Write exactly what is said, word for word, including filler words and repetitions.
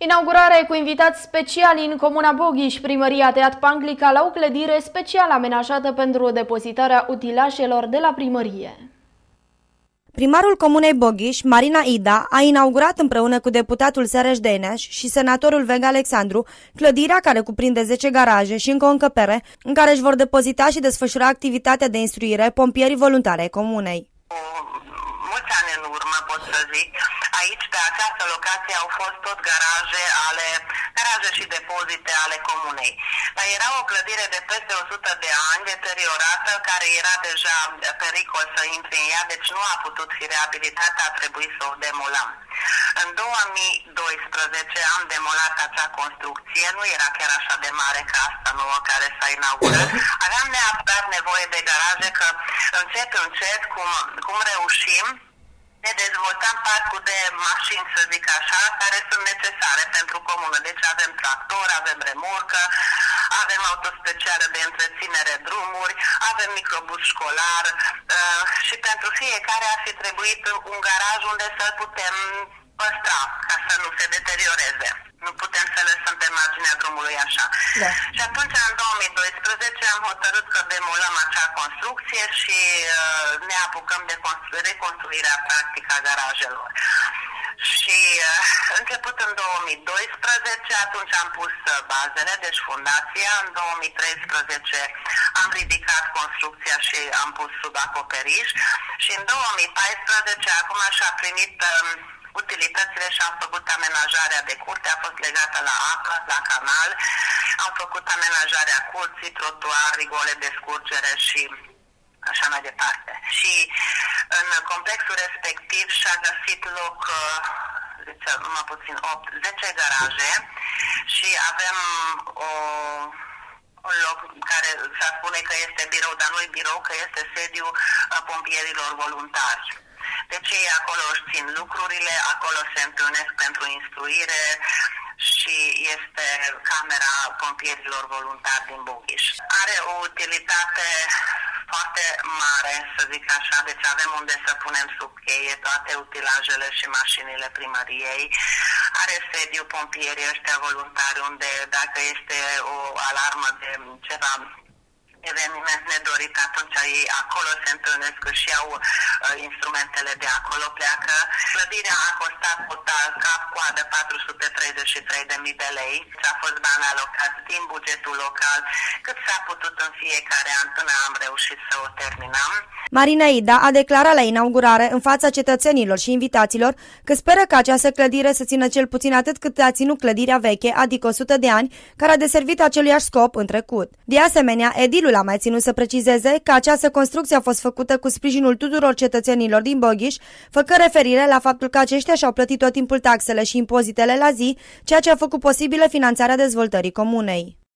Inaugurare cu invitați speciali în Comuna Boghiș. Primăria a tăiat panclica la o clădire special amenajată pentru depozitarea utilajelor de la primărie. Primarul Comunei Boghiș, Marina Ida, a inaugurat împreună cu deputatul Sereș Deneș și senatorul Vega Alexandru clădirea care cuprinde zece garaje și încă o încăpere în care își vor depozita și desfășura activitatea de instruire pompierii voluntare ai comunei. Mulți ani în urmă, pot să zic, aici, pe această locație, au fost tot garaje, ale, garaje și depozite ale comunei. Dar era o clădire de peste o sută de ani, deteriorată, care era deja pericol să intre în ea, deci nu a putut fi reabilitată, a trebuit să o demolăm. În două mii doisprezece am demolat acea construcție, nu era chiar așa de mare ca asta nouă care s-a inaugurat. Aveam neapărat nevoie de garaje, că încet, încet, cum, cum reușim, ne dezvoltăm parcul de mașini, să zic așa, care sunt necesare pentru comună. Deci avem tractor, avem remorcă, avem autospecială de întreținere drumuri, avem microbus școlar uh, și pentru fiecare ar fi trebuit un garaj unde să-l putem păstra, ca să nu se deterioreze. Nu putem să lăsăm pe marginea drumului așa. Da. Și atunci, în două mii doisprezece, am hotărât că demolăm acea construcție și uh, ne apucăm de reconstruirea practică a garajelor. Și uh, început în două mii doisprezece, atunci am pus uh, bazele, deci fundația. În două mii treisprezece am ridicat construcția și am pus sub acoperiș. Și în două mii paisprezece, acum și-a primit uh, utilitățile și am făcut amenajarea de curte, a fost legată la apă, la canal, am făcut amenajarea curții, trotuar, rigole de scurgere și așa mai departe. Și în complexul respectiv și-a găsit loc, zice, numai puțin, opt, zece garaje și avem o, un loc care se spune că este birou, dar nu e birou, că este sediu pompierilor voluntari. Deci ei acolo își țin lucrurile, acolo se întâlnesc pentru instruire și este camera pompierilor voluntari din Boghiș. Are o utilitate foarte mare, să zic așa, deci avem unde să punem sub cheie toate utilajele și mașinile primăriei. Are sediu pompierii ăștia voluntari, unde dacă este o alarmă de ceva eveniment nedorit, atunci ei acolo se întâlnesc și iau uh, instrumentele de acolo, pleacă. Clădirea a costat total cap-coadă patru sute treizeci și trei de mii de lei. A fost bani alocați din bugetul local, cât s-a putut în fiecare an până am reușit să o terminăm. Marina Ida a declarat la inaugurare în fața cetățenilor și invitaților că speră ca această clădire să țină cel puțin atât cât a ținut clădirea veche, adică o sută de ani, care a deservit aceluiași scop în trecut. De asemenea, edilul a mai ținut să precizeze că această construcție a fost făcută cu sprijinul tuturor cetățenilor din Boghiș, făcând referire la faptul că aceștia și-au plătit tot timpul taxele și impozitele la zi, ceea ce a făcut posibilă finanțarea dezvoltării comunei.